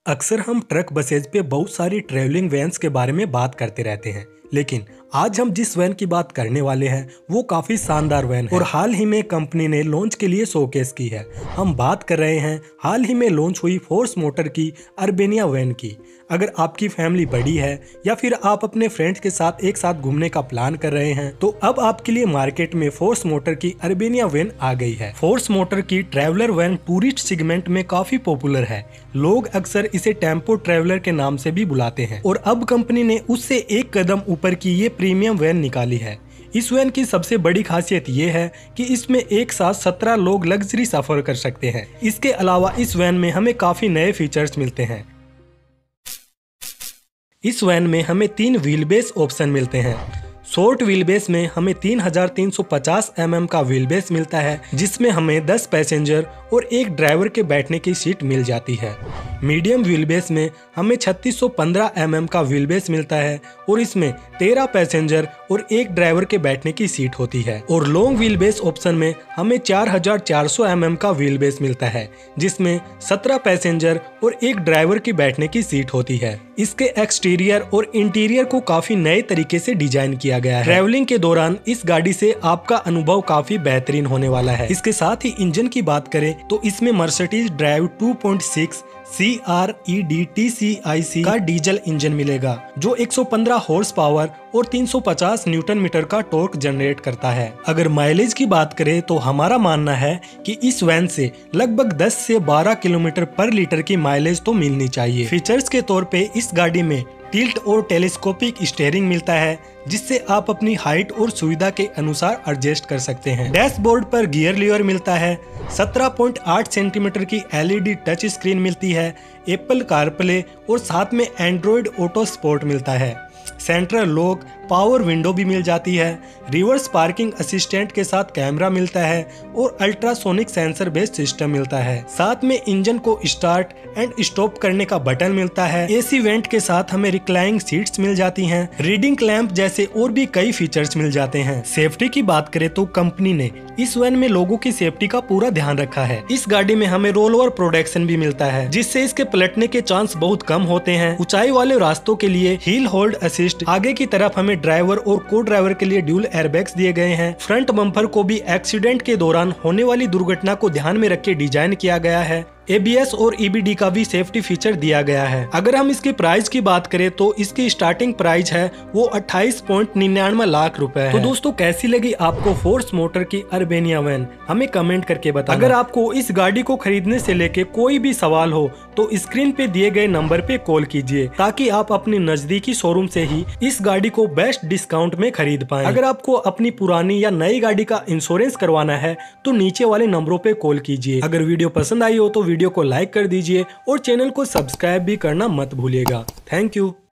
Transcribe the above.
अक्सर हम truck buses पे बहुत सारी ट्रेवलिंग वैन्स के बारे में बात करते रहते हैं, लेकिन आज हम जिस वैन की बात करने वाले हैं वो काफी शानदार वैन है और हाल ही में कंपनी ने लॉन्च के लिए शोकेस की है। हम बात कर रहे हैं हाल ही में लॉन्च हुई फोर्स मोटर की अर्बेनिया वैन की। अगर आपकी फैमिली बड़ी है या फिर आप अपने फ्रेंड्स के साथ एक साथ घूमने का प्लान कर रहे हैं तो अब आपके लिए मार्केट में फोर्स मोटर की अर्बेनिया वैन आ गई है। फोर्स मोटर की ट्रैवलर वैन टूरिस्ट सेगमेंट में काफी पॉपुलर है। लोग अक्सर इसे टेम्पो ट्रैवलर के नाम से भी बुलाते हैं और अब कंपनी ने उससे एक कदम ऊपर की ये प्रीमियम वैन निकाली है। इस वैन की सबसे बड़ी खासियत ये है कि इसमें एक साथ 17 लोग लग्जरी सफर कर सकते हैं। इसके अलावा इस वैन में हमें काफी नए फीचर्स मिलते हैं। इस वैन में हमें 3 व्हील बेस ऑप्शन मिलते हैं। शॉर्ट व्हील बेस में हमें 3350 mm का व्हील बेस मिलता है, जिसमें हमें 10 पैसेंजर और एक ड्राइवर के बैठने की सीट मिल जाती है। मीडियम व्हील बेस में हमें 3615 mm का व्हील बेस मिलता है और इसमें 13 पैसेंजर और एक ड्राइवर के बैठने की सीट होती है। और लॉन्ग व्हील बेस ऑप्शन में हमें 4400 mm का व्हील बेस मिलता है, जिसमें 17 पैसेंजर और एक ड्राइवर के बैठने की सीट होती है। इसके एक्सटीरियर और इंटीरियर को काफी नए तरीके से डिजाइन किया गया है। ट्रैवलिंग के दौरान इस गाड़ी से आपका अनुभव काफी बेहतरीन होने वाला है। इसके साथ ही इंजन की बात करें तो इसमें मर्सिडीज ड्राइव 2.6 CREDTCIC का डीजल इंजन मिलेगा, जो 115 हॉर्स पावर और 350 न्यूटन मीटर का टॉर्क जनरेट करता है। अगर माइलेज की बात करें तो हमारा मानना है कि इस वैन से लगभग 10 से 12 किलोमीटर पर लीटर की माइलेज तो मिलनी चाहिए। फीचर्स के तौर पे इस गाड़ी में टिल्ट और टेलीस्कोपिक स्टीयरिंग मिलता है, जिससे आप अपनी हाइट और सुविधा के अनुसार एडजस्ट कर सकते हैं। डैशबोर्ड पर गियर लीवर मिलता है। 17.8 सेंटीमीटर की LED टच स्क्रीन मिलती है। एप्पल कारप्ले और साथ में एंड्रॉइड ऑटो सपोर्ट मिलता है। सेंट्रल लॉक, पावर विंडो भी मिल जाती है। रिवर्स पार्किंग असिस्टेंट के साथ कैमरा मिलता है और अल्ट्रासोनिक सेंसर बेस्ड सिस्टम मिलता है। साथ में इंजन को स्टार्ट एंड स्टॉप करने का बटन मिलता है। AC वेंट के साथ हमें रिक्लाइनिंग सीट्स मिल जाती हैं। रीडिंग लैंप जैसे और भी कई फीचर्स मिल जाते हैं। सेफ्टी की बात करें तो कंपनी ने इस वैन में लोगों की सेफ्टी का पूरा ध्यान रखा है। इस गाड़ी में हमें रोल ओवर प्रोटेक्शन भी मिलता है, जिससे इसके पलटने के चांस बहुत कम होते हैं। ऊंचाई वाले रास्तों के लिए हिल होल्ड असिस्ट, आगे की तरफ हमें ड्राइवर और को ड्राइवर के लिए ड्यूल एयरबैग्स दिए गए हैं। फ्रंट बम्पर को भी एक्सीडेंट के दौरान होने वाली दुर्घटना को ध्यान में रख के डिजाइन किया गया है। ABS और EBD का भी सेफ्टी फीचर दिया गया है। अगर हम इसकी प्राइस की बात करें तो इसकी स्टार्टिंग प्राइस है वो 28.99 लाख रुपए है। तो दोस्तों, कैसी लगी आपको फोर्स मोटर की अर्बेनिया वैन, हमें कमेंट करके बताना। अगर आपको इस गाड़ी को खरीदने से लेके कोई भी सवाल हो तो स्क्रीन पे दिए गए नंबर पे कॉल कीजिए, ताकि आप अपने नजदीकी शोरूम से ही इस गाड़ी को बेस्ट डिस्काउंट में खरीद पाएं। अगर आपको अपनी पुरानी या नई गाड़ी का इंश्योरेंस करवाना है तो नीचे वाले नंबरों पे कॉल कीजिए। अगर वीडियो पसंद आई हो तो वीडियो को लाइक कर दीजिए और चैनल को सब्सक्राइब भी करना मत भूलिएगा। Thank you.